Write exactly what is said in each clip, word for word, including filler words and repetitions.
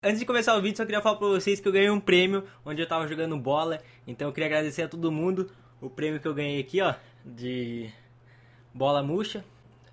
Antes de começar o vídeo, só queria falar pra vocês que eu ganhei um prêmio onde eu tava jogando bola. Então eu queria agradecer a todo mundo o prêmio que eu ganhei aqui, ó, de bola murcha.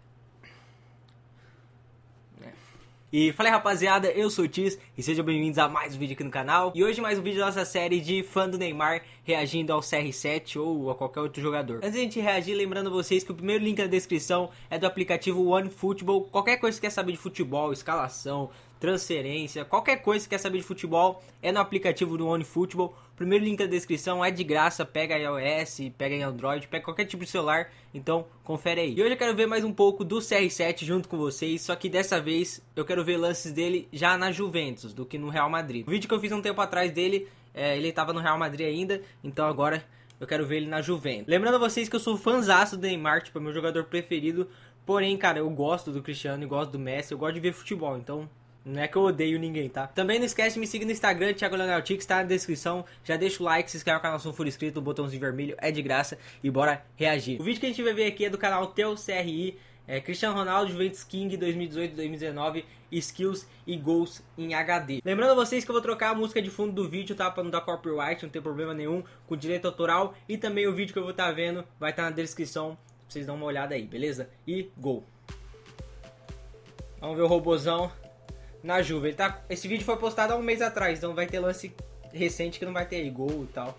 E fala aí, rapaziada, eu sou o Tis e sejam bem-vindos a mais um vídeo aqui no canal. E hoje mais um vídeo da nossa série de fã do Neymar reagindo ao C R sete ou a qualquer outro jogador. Antes de a gente reagir, lembrando vocês que o primeiro link na descrição é do aplicativo OneFootball. Qualquer coisa que você quer saber de futebol, escalação, transferência, qualquer coisa que quer saber de futebol é no aplicativo do OneFootball. O primeiro link na descrição é de graça, pega em iOS, pega em Android, pega qualquer tipo de celular, então confere aí. E hoje eu quero ver mais um pouco do C R sete junto com vocês, só que dessa vez eu quero ver lances dele já na Juventus do que no Real Madrid. O vídeo que eu fiz um tempo atrás dele, é, ele estava no Real Madrid ainda, então agora eu quero ver ele na Juventus. Lembrando a vocês que eu sou fãzaço do Neymar, tipo, é meu jogador preferido, porém, cara, eu gosto do Cristiano e gosto do Messi, eu gosto de ver futebol, então não é que eu odeio ninguém, tá? Também não esquece de me seguir no Instagram, Thiago Leonel Tix, tá na descrição. Já deixa o like, se inscreve no canal se não for inscrito, o botãozinho vermelho é de graça e bora reagir. O vídeo que a gente vai ver aqui é do canal Teu C R I, é Cristiano Ronaldo, Juventus King dois mil e dezoito dois mil e dezenove, skills e gols em H D. Lembrando a vocês que eu vou trocar a música de fundo do vídeo, tá? Pra não dar copyright, não tem problema nenhum, com direito autoral. E também o vídeo que eu vou estar vendo vai estar na descrição, pra vocês darem uma olhada aí, beleza? E gol! Vamos ver o robozão na Juve. Ele tá... Esse vídeo foi postado há um mês atrás, então vai ter lance recente que não vai ter aí, gol e tal.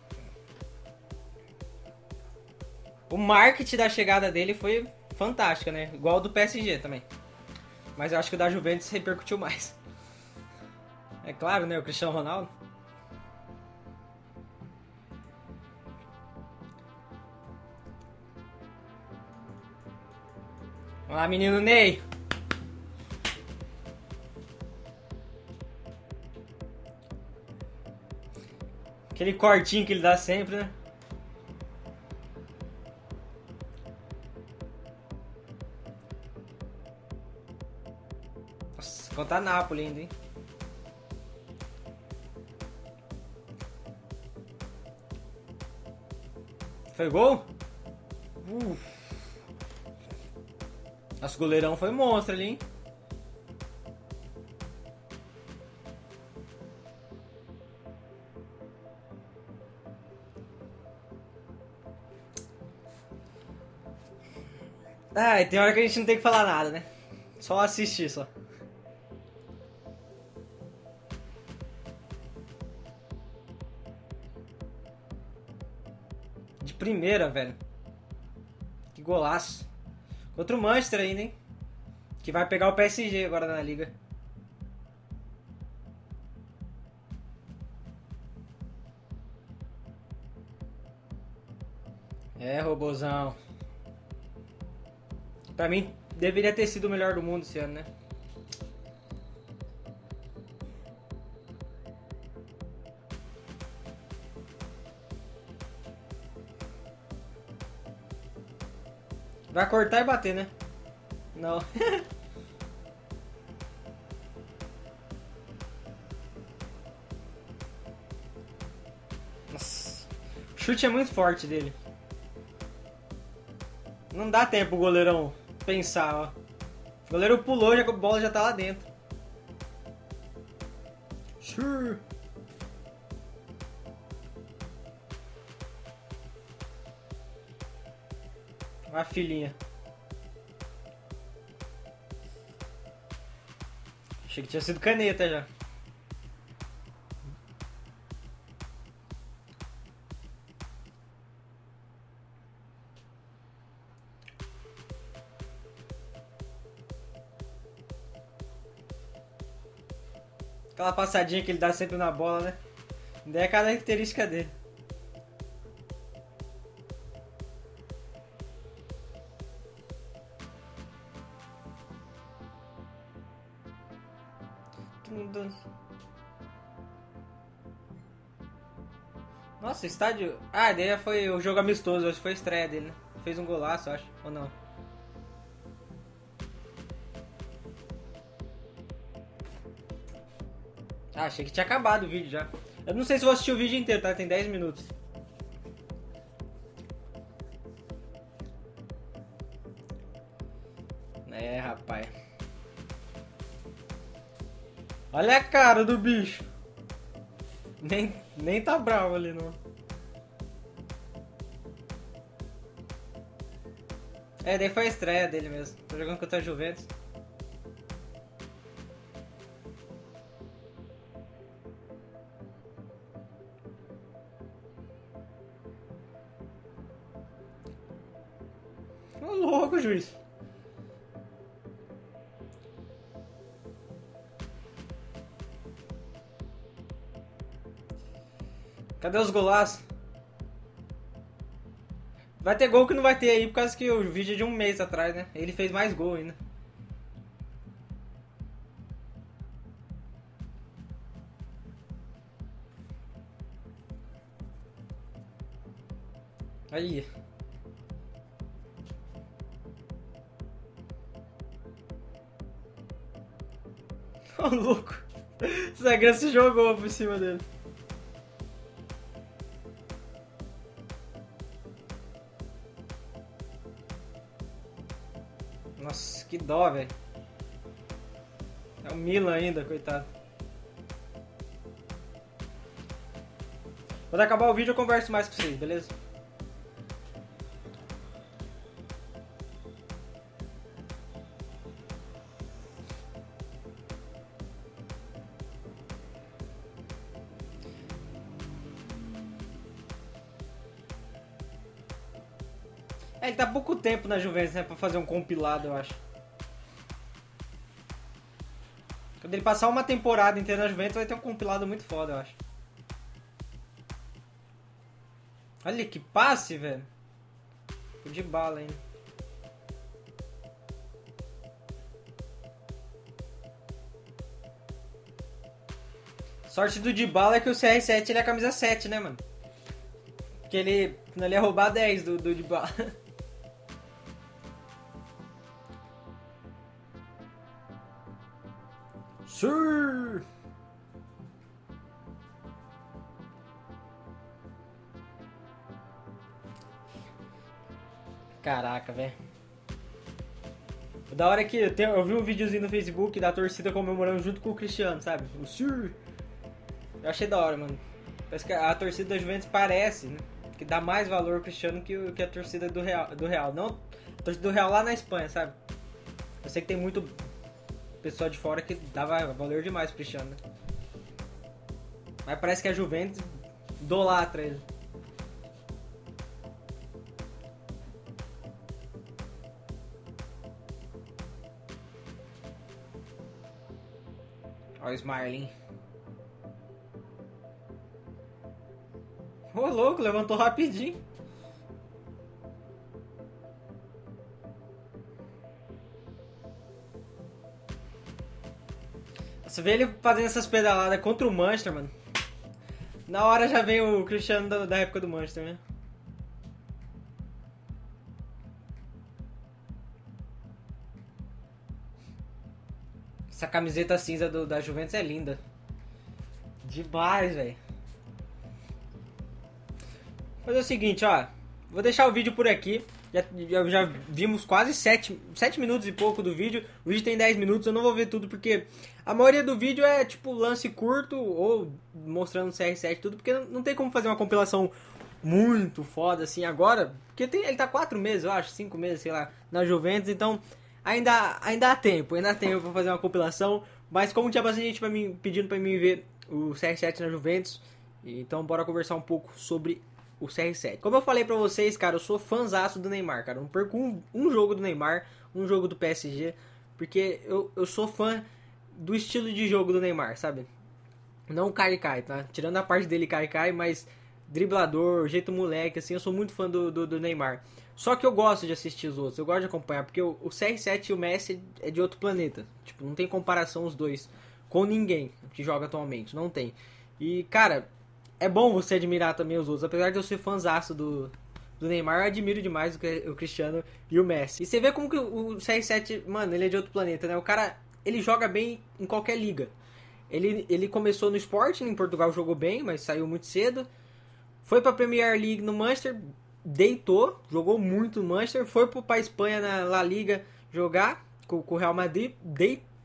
O marketing da chegada dele foi fantástico, né? Igual o do P S G também. Mas eu acho que o da Juventus repercutiu mais. É claro, né? O Cristiano Ronaldo. Vamos lá, menino Ney. Aquele cortinho que ele dá sempre, né? Nossa, contra a Napoli ainda, hein? Foi gol? Uh. Nosso goleirão foi monstro ali, hein? Ah, tem hora que a gente não tem que falar nada, né? Só assistir, só. De primeira, velho. Que golaço. Contra o Manchester ainda, hein? Que vai pegar o P S G agora na liga. É, robozão. Pra mim, deveria ter sido o melhor do mundo esse ano, né? Vai cortar e bater, né? Não. Nossa. O chute é muito forte dele. Não dá tempo o goleirão pensar, ó. O goleiro pulou, já, a bola já tá lá dentro. Sure. Uma filhinha. Achei que tinha sido caneta já. Aquela passadinha que ele dá sempre na bola, né? Daí é a característica dele. Nossa, estádio... Ah, daí foi o jogo amistoso, acho que foi a estreia dele, né? Fez um golaço, acho, ou não? Ah, achei que tinha acabado o vídeo já. Eu não sei se vou assistir o vídeo inteiro, tá? Tem dez minutos. É, rapaz. Olha a cara do bicho. Nem, nem tá bravo ali, não. É, daí foi a estreia dele mesmo. Tô jogando contra a Juventus. Ô louco, juiz. Cadê os golaços? Vai ter gol que não vai ter aí, por causa que o vídeo é de um mês atrás, né? Ele fez mais gol ainda. Aí. Ô louco. O zagueiro se jogou por cima dele. Nossa, que dó, velho. É o Milan ainda, coitado. Quando acabar o vídeo eu converso mais com vocês, beleza? É, ele tá pouco tempo na Juventus, né? Pra fazer um compilado, eu acho. Quando ele passar uma temporada inteira na Juventus, vai ter um compilado muito foda, eu acho. Olha que passe, velho. De bala ainda. Sorte do Dybala é que o C R sete ele é a camisa sete, né, mano? Porque ele, ele ia roubar dez do, do Dybala. Sim! Caraca, velho. Da hora que eu, tenho, eu vi um videozinho no Facebook da torcida comemorando junto com o Cristiano, sabe? O Sir. Eu achei da hora, mano. Parece que a torcida da Juventus parece, né? Que dá mais valor ao Cristiano que, que a torcida do Real, do Real. Não a torcida do Real lá na Espanha, sabe? Eu sei que tem muito pessoal de fora que dava valor demais pro Cristiano, né? Mas parece que a Juventus idolatra ele. Olha o Smarling. Ô louco, levantou rapidinho. Você vê ele fazendo essas pedaladas contra o Manchester, mano. Na hora já vem o Cristiano da, da época do Manchester, né? Essa camiseta cinza do, da Juventus é linda. Demais, velho. Vou fazer o seguinte, ó. Vou deixar o vídeo por aqui. Já, já, já vimos quase sete minutos e pouco do vídeo. O vídeo tem dez minutos, eu não vou ver tudo porque a maioria do vídeo é tipo lance curto ou mostrando o C R sete tudo, porque não, não tem como fazer uma compilação muito foda assim agora. Porque tem, ele tá quatro meses, eu acho, cinco meses, sei lá, na Juventus, então ainda, ainda há tempo, ainda há tempo pra fazer uma compilação. Mas como tinha bastante gente pra mim, pedindo pra mim ver o C R sete na Juventus, então bora conversar um pouco sobre o C R sete. Como eu falei pra vocês, cara, eu sou fãzaço do Neymar, cara. Eu não perco um, um jogo do Neymar, um jogo do P S G, porque eu, eu sou fã do estilo de jogo do Neymar, sabe? Não o Kai-Kai, tá? Tirando a parte dele Kai-Kai, mas driblador, jeito moleque, assim, eu sou muito fã do, do, do Neymar. Só que eu gosto de assistir os outros, eu gosto de acompanhar, porque o, o C R sete e o Messi é de outro planeta. Tipo, não tem comparação os dois com ninguém que joga atualmente, não tem. E, cara, é bom você admirar também os outros. Apesar de eu ser fãzaço do, do Neymar, eu admiro demais o, o Cristiano e o Messi. E você vê como que o C R sete, mano, ele é de outro planeta, né? O cara, ele joga bem em qualquer liga. Ele, ele começou no Sporting, em Portugal jogou bem, mas saiu muito cedo. Foi pra Premier League no Manchester, deitou, jogou muito no Manchester. Foi pra Espanha na La Liga jogar com, com o Real Madrid, deitou.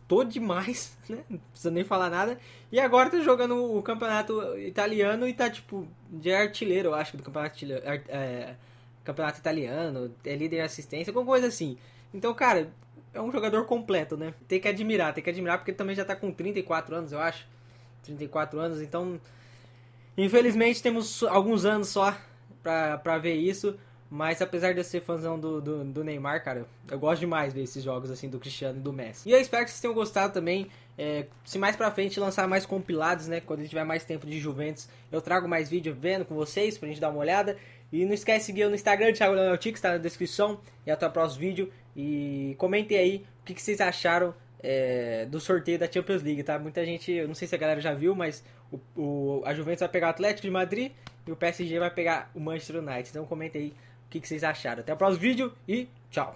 arrebentou demais, né? Não precisa nem falar nada. E agora tá jogando o campeonato italiano e tá, tipo, de artilheiro, eu acho, do campeonato, é, campeonato italiano, é líder em assistência, alguma coisa assim. Então, cara, é um jogador completo, né? Tem que admirar, tem que admirar, porque ele também já tá com trinta e quatro anos, eu acho. trinta e quatro anos, então... Infelizmente, temos alguns anos só pra, pra ver isso. Mas apesar de eu ser fãzão do, do, do Neymar, cara, eu gosto demais de ver esses jogos assim do Cristiano e do Messi. E eu espero que vocês tenham gostado também. É, se mais pra frente lançar mais compilados, né? Quando a gente tiver mais tempo de Juventus, eu trago mais vídeo vendo com vocês pra gente dar uma olhada. E não esquece de seguir eu no Instagram, Thiago Leonel Tic, que está na descrição. E até o próximo vídeo. E comentem aí o que, que vocês acharam é, do sorteio da Champions League, tá? Muita gente, eu não sei se a galera já viu, mas o, o, a Juventus vai pegar o Atlético de Madrid e o P S G vai pegar o Manchester United. Então comentem aí o que, que vocês acharam. Até o próximo vídeo e tchau!